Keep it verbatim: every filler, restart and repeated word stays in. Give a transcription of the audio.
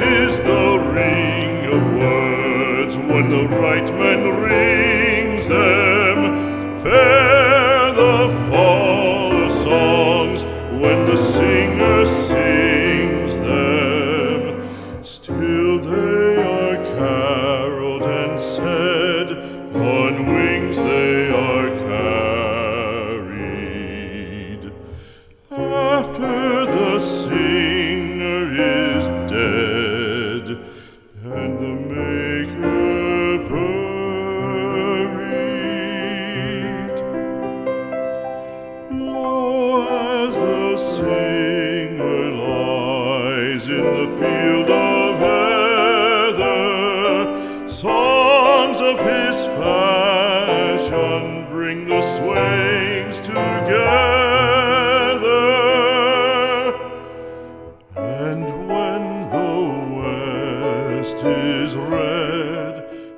is the ring of words when the right man rings them. Fair the fall of songs when the singer sings them. Still they are caroled and said, on wings they are carried. After the singer is dead and the maker buried, lo, as the singer lies in the field of heather, songs of his fashion bring the swains together. And when the west is red